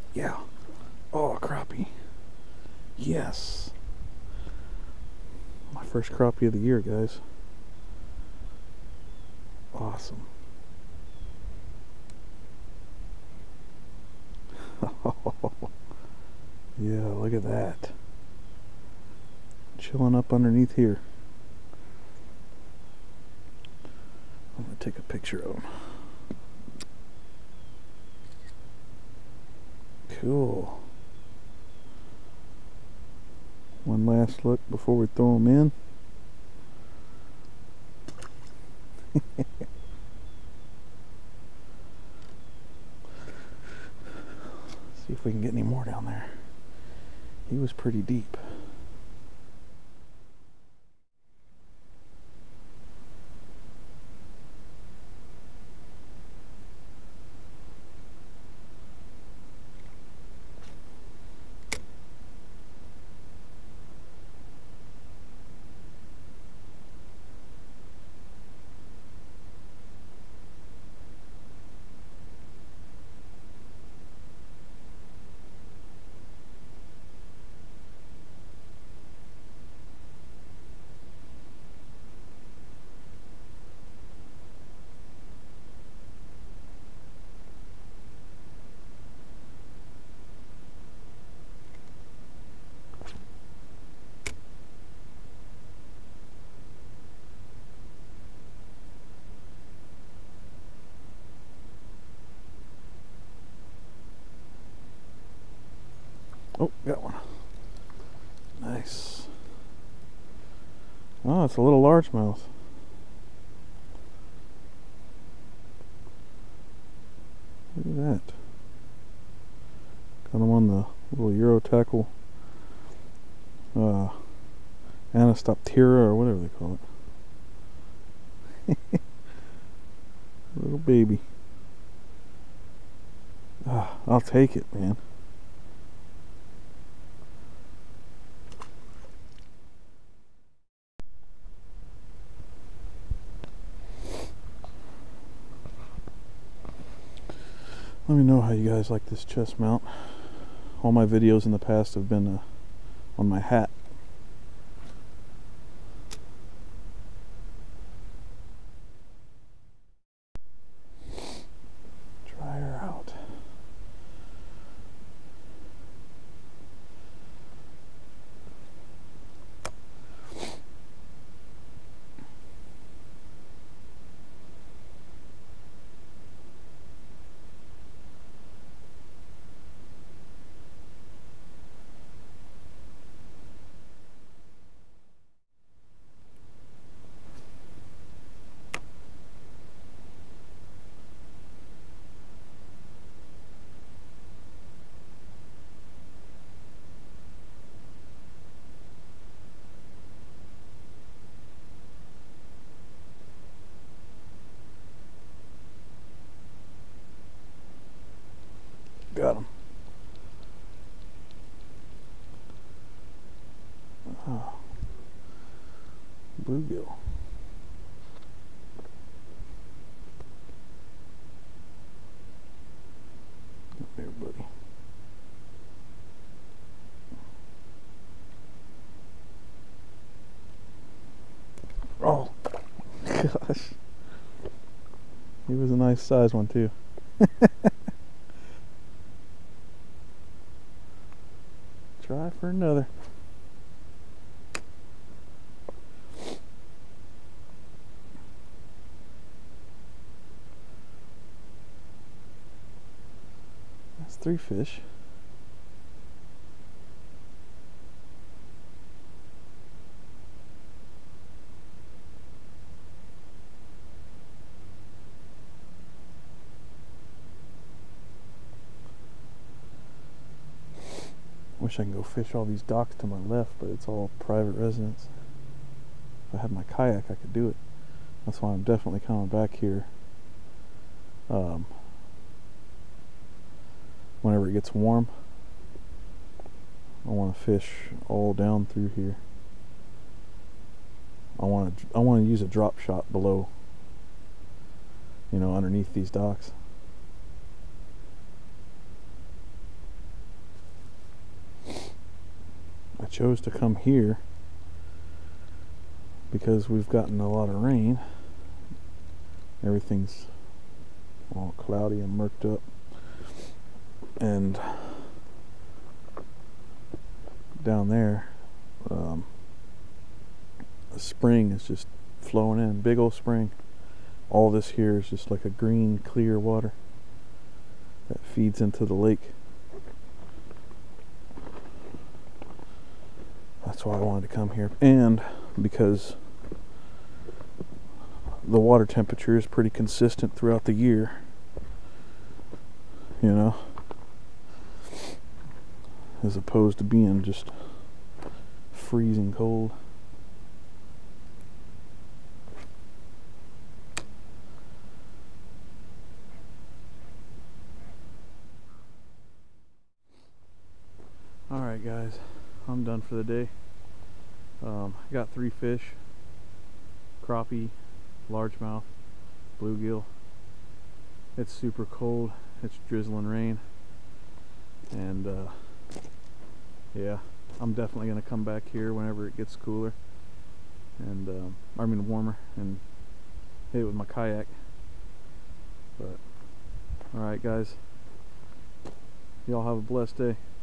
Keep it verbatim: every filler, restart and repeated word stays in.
Yeah. Oh, crappie. Yes. My first crappie of the year, guys. Awesome. Yeah, look at that. Chilling up underneath here. I'm going to take a picture of him. Cool. One last look before we throw them in. See if we can get any more down there. He was pretty deep. Oh, got one. Nice. Oh, it's a little largemouth. Look at that. Got him on the little Euro tackle uh, Anastoptera or whatever they call it. Little baby. Ah, I'll take it, man. Let me know how you guys like this chest mount. All my videos in the past have been uh, on my hat. Try her out. Got him. Oh. Bluegill. Come here, buddy. Oh, gosh. He was a nice size one, too. Try for another. That's three fish. Wish I can go fish all these docks to my left, but it's all private residence. If I had my kayak, I could do it. That's why I'm definitely coming back here um, whenever it gets warm. I want to fish all down through here. I want to I want to use a drop shot below, you know, underneath these docks. chose to come here because we've gotten a lot of rain. Everything's all cloudy and murked up, and down there um, the spring is just flowing in, big old spring. All this here is just like a green clear water that feeds into the lake. That's why I wanted to come here, and because the water temperature is pretty consistent throughout the year, you know, as opposed to being just freezing cold. Alright guys, I'm done for the day. Um, I got three fish: crappie, largemouth, bluegill. It's super cold, it's drizzling rain, and uh, yeah, I'm definitely going to come back here whenever it gets cooler, and um, I mean warmer, and hit it with my kayak. But alright guys, y'all have a blessed day.